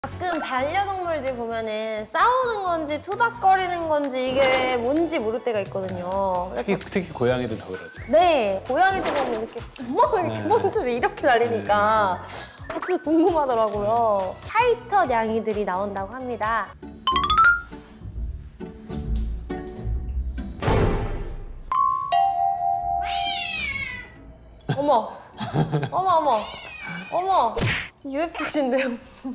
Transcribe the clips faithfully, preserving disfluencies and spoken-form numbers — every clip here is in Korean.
가끔 반려동물들 보면은 싸우는 건지 투닥거리는 건지 이게 뭔지 모를 때가 있거든요. 특히, 특히 고양이들 더 그러죠. 네, 고양이들 보면 이렇게 뭐 이렇게 네. 먼지를 이렇게 날리니까 진짜 궁금하더라고요. 파이터 냥이들이 나온다고 합니다. 어머, 어머, 어머, 어머, 유에프씨인데요.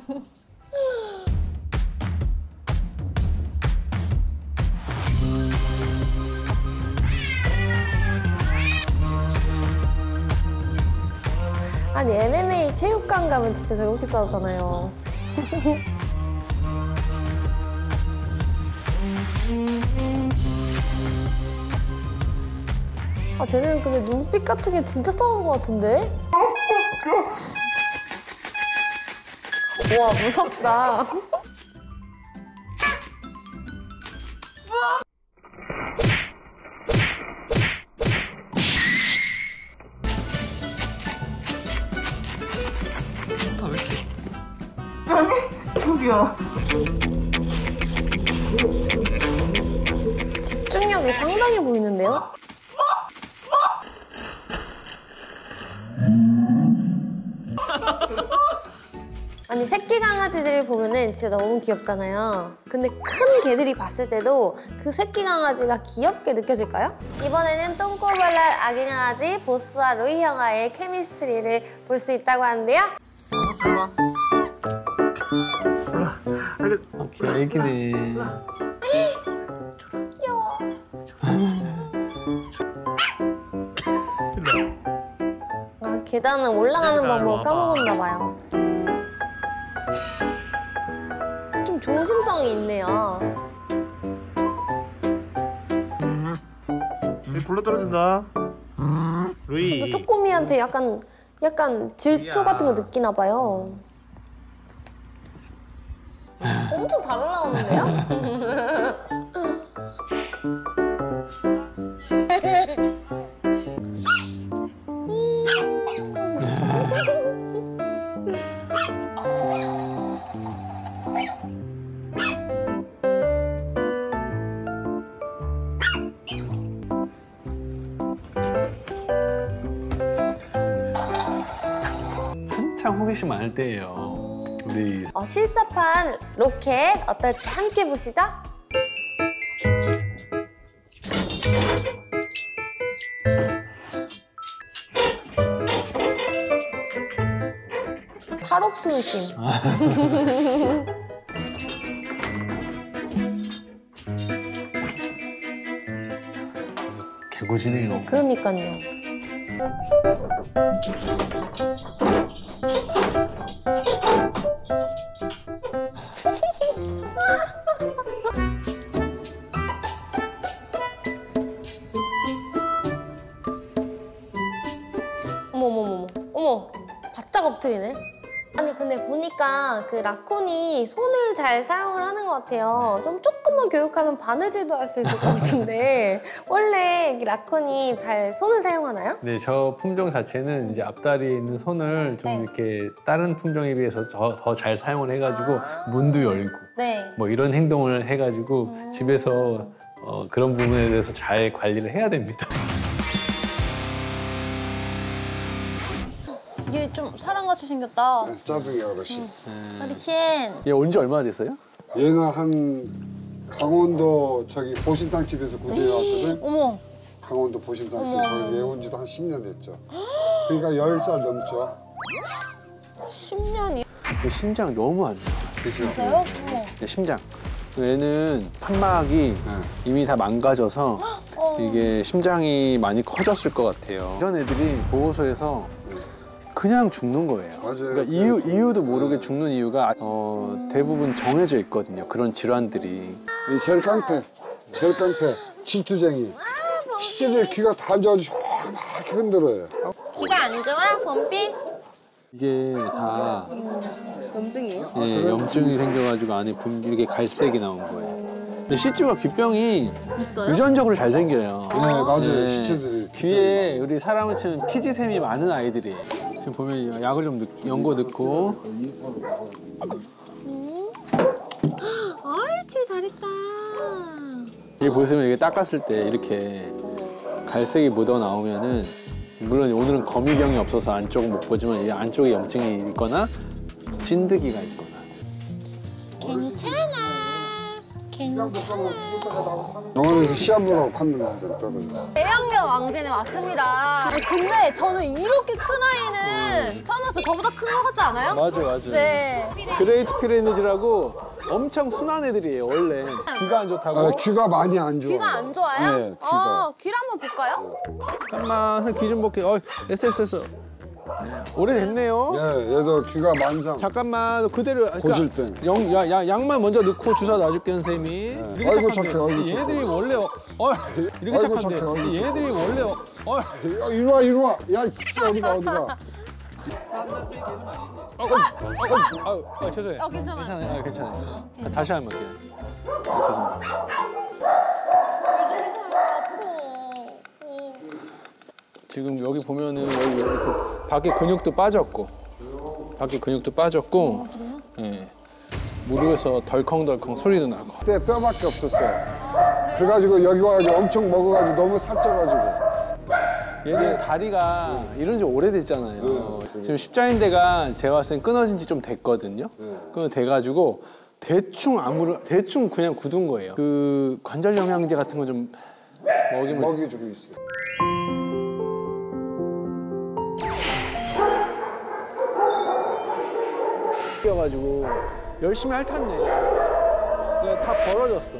아니 엠엠에이 체육관 가면 진짜 저렇게 싸우잖아요. 아 쟤네는 근데 눈빛 같은 게 진짜 싸우는 것 같은데? 와 무섭다. 다 왜 이렇게? 저기요. 집중력이 상당히 보이는데요? 아니 새끼 강아지들을 보면은 진짜 너무 귀엽잖아요. 근데 큰 개들이 봤을 때도 그 새끼 강아지가 귀엽게 느껴질까요? 이번에는 똥꼬발랄 아기 강아지 보스와 루이 형아의 케미스트리를 볼 수 있다고 하는데요. 몰라. 오케이, 애기네. 저렇게 귀여워. 아, 계단은 올라가는 방법을 까먹었나 봐요. 좀 조심성이 있네요. 불러 떨어진다. 루이. 쪼꼬미한테 약간 약간 질투 같은 거 느끼나 봐요. 엄청 잘 올라오는데요? 한창 호기심 많을 때예요. 우리 어, 실사판 로켓 어떨지 함께 보시죠. 탈옥수 느낌. 개고지네요. 그러니까요. 어머머머머, 어머, 바짝 엎드리네. 아니 근데 보니까 그 라쿤이 손을 잘 사용을 하는 것 같아요. 좀 조금만 교육하면 바느질도 할 수 있을 것 같은데 원래 라쿤이 잘 손을 사용하나요? 네, 저 품종 자체는 이제 앞다리에 있는 손을 좀 네. 이렇게 다른 품종에 비해서 더 잘 사용을 해가지고 아 문도 열고 네. 뭐 이런 행동을 해가지고 음 집에서 어, 그런 부분에 대해서 잘 관리를 해야 됩니다. 이게 좀 사람같이 생겼다. 짜둥이 어르신. 어르신. 얘 온 지 얼마나 됐어요? 얘는 한 강원도 저기 보신탕 집에서 구조해 왔거든. 어머. 강원도 보신탕 집. 어머. 거기서 얘 온 지도 한 십 년 됐죠. 그러니까 열 살 넘죠. 십 년이. 얘 심장 너무 안 좋아. 그죠? 진짜요? 어머. 얘 심장. 얘는 판막이 네. 이미 다 망가져서 어. 이게 심장이 많이 커졌을 것 같아요. 이런 애들이 보호소에서 그냥 죽는 거예요. 맞아요. 그러니까 이유, 이유도 모르게 죽는 이유가 어, 대부분 정해져 있거든요. 그런 질환들이. 이 제일 깡패, 제일 깡패, 질투쟁이. 시체들 귀가 다 안 좋아가지고 막 이렇게 흔들어요. 귀가 안 좋아? 범비? 이게 다 염증이에요? 예, 염증이 생겨가지고 안에 분비게 갈색이 나온 거예요. 근데 시쭈가 귀병이 있어요? 유전적으로 잘 생겨요. 네, 맞아요. 네. 시체들이. 귀에 우리 사람을 치면 피지샘이 많은 아이들이에요. 지금 보면 약을 좀 넣, 연고 넣고 음. 여기 보시면 이게 닦았을 때 이렇게 갈색이 묻어 나오면은 물론 오늘은 거미병이 없어서 안쪽은 못 보지만 이 안쪽에 염증이 있거나 찐드기가 있거나. 괜찮아. 괜찮아. 영화에서 시합으로 판는 건데 떨어져. 대형견 왕진에 왔습니다. 근데 저는 이렇게 큰 아이는 처음 왔어요. 저보다 큰 거 같지 않아요? 맞아 맞아. 네. 그레이트 피레니즈라고 엄청 순한 애들이에요 원래. 귀가 안 좋다고. 아, 귀가 많이 안 좋아. 귀가 안 좋아요? 네, 귀가. 아, 귀를 한번 볼까요? 잠깐만 귀 좀 볼게. 어, 됐어 됐어 됐어. 오래됐네요. 예, 얘도 귀가 만상. 잠깐만 그대로. 그러니까 고질 땐. 영, 야, 야, 양만 먼저 넣고 주사 놔줄게 선생님이. 이렇게 아이고, 착한데. 착해, 아이고, 착해. 얘들이 원래 어, 어, 이렇게 아이고, 착한데. 착해, 아이고, 얘들이 원래 어, 어. 야, 이리 와, 이리 와. 야, 진짜 어디가, 어디가. 어, 어, 어, 어, 어, 죄송해요. 어, 괜찮아요. 괜찮아요. 아, 괜찮아요. 다시 한번 할게요. 아, 죄송합니다. 지금 여기 보면은 여기, 여기 그 밖에 근육도 빠졌고, 밖에 근육도 빠졌고, 예, 무릎에서 덜컹덜컹 소리도 나고. 그때 뼈밖에 없었어요. 그래가지고 여기 와가지고 엄청 먹어가지고 너무 살쪄가지고. 얘들 다리가 이런 지 오래됐잖아요. 지금 십자인대가 제가 봤을 땐 끊어진 지 좀 됐거든요. 그거 돼가지고 대충 아무런 대충 그냥 굳은 거예요. 그 관절 영양제 같은 거 좀 먹이면 먹여주고 있어요. 뛰어가지고 열심히 핥았네. 내가 다 벌어졌어.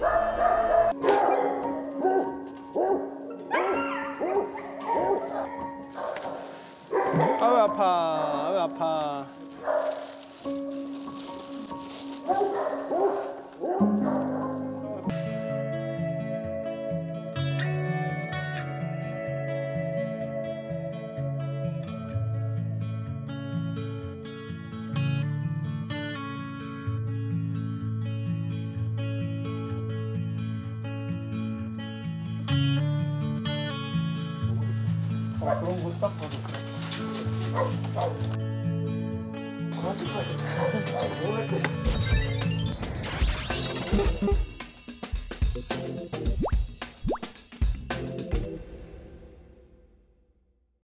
아유 아파, 아유 아파. 그런 거 딱 봐도.